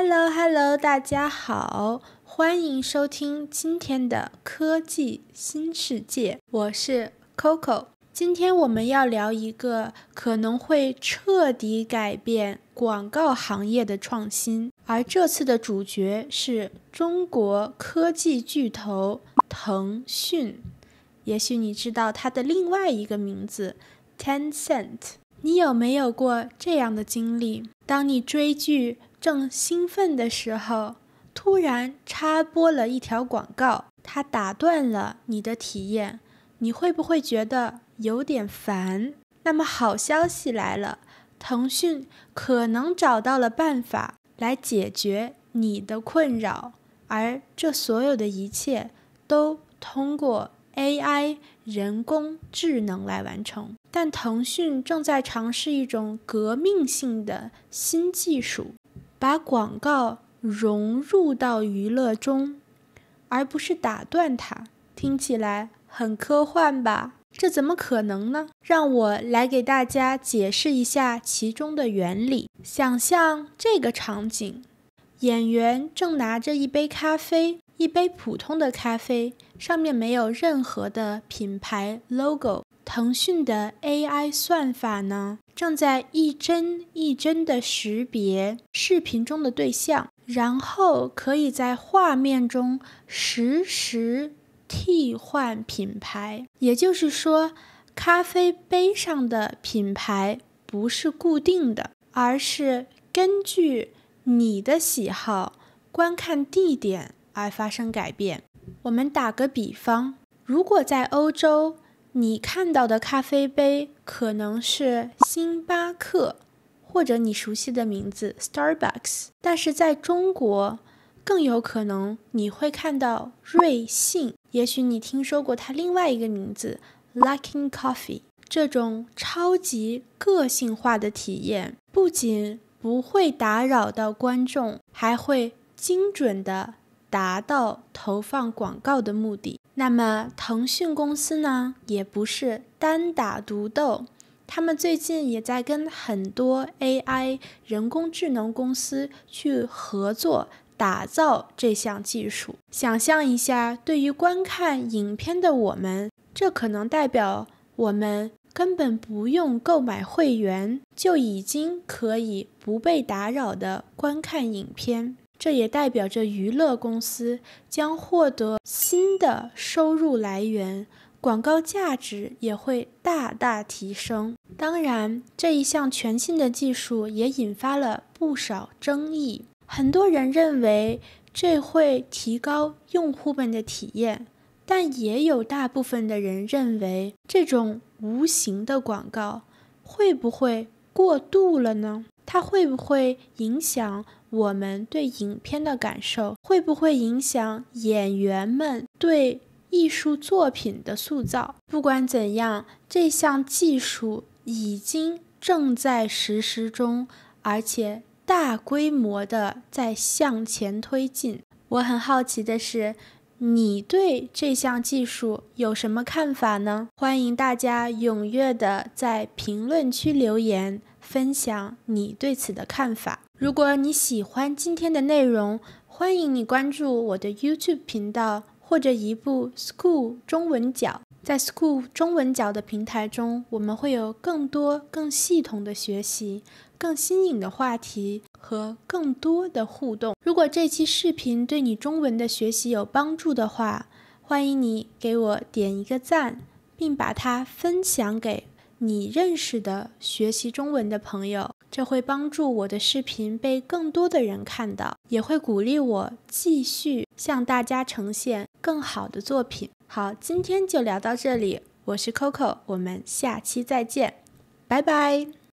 Hello， 大家好，欢迎收听今天的科技新世界，我是 Coco。今天我们要聊一个可能会彻底改变广告行业的创新，而这次的主角是中国科技巨头腾讯。也许你知道它的另外一个名字 Tencent。你有没有过这样的经历？当你追剧正兴奋的时候，突然插播了一条广告，它打断了你的体验，你会不会觉得有点烦？那么好消息来了，腾讯可能找到了办法来解决你的困扰，而这所有的一切都通过 AI 人工智能来完成。但腾讯正在尝试一种革命性的新技术，把广告融入到娱乐中，而不是打断它。听起来很科幻吧？这怎么可能呢？让我来给大家解释一下其中的原理。想象这个场景，演员正拿着一杯咖啡，一杯普通的咖啡，上面没有任何的品牌 logo。腾讯的 AI 算法呢，正在一帧一帧的识别视频中的对象，然后可以在画面中实时替换品牌。也就是说，咖啡杯上的品牌不是固定的，而是根据你的喜好、观看地点而发生改变。我们打个比方，如果在欧洲，你看到的咖啡杯可能是星巴克，或者你熟悉的名字 Starbucks， 但是在中国更有可能你会看到瑞幸，也许你听说过它另外一个名字 Luckin Coffee。 这种超级个性化的体验不仅不会打扰到观众，还会精准地达到投放广告的目的。那么腾讯公司呢，也不是单打独斗，他们最近也在跟很多 AI 人工智能公司去合作，打造这项技术。想象一下，对于观看影片的我们，这可能代表我们根本不用购买会员，就已经可以不被打扰地观看影片。这也代表着娱乐公司将获得新的收入来源，广告价值也会大大提升。当然，这一项全新的技术也引发了不少争议。很多人认为这会提高用户们的体验，但也有大部分的人认为这种无形的广告会不会过度了呢？它会不会影响我们对影片的感受？会不会影响演员们对艺术作品的塑造？不管怎样，这项技术已经正在实施中，而且大规模的在向前推进。我很好奇的是，你对这项技术有什么看法呢？欢迎大家踊跃的在评论区留言，分享你对此的看法。如果你喜欢今天的内容，欢迎你关注我的 YouTube 频道或者一部 School 中文角。在 School 中文角的平台中，我们会有更多更系统的学习，更新颖的话题和更多的互动。如果这期视频对你中文的学习有帮助的话，欢迎你给我点一个赞，并把它分享给你认识的学习中文的朋友，这会帮助我的视频被更多的人看到，也会鼓励我继续向大家呈现更好的作品。好，今天就聊到这里，我是 Coco， 我们下期再见，拜拜。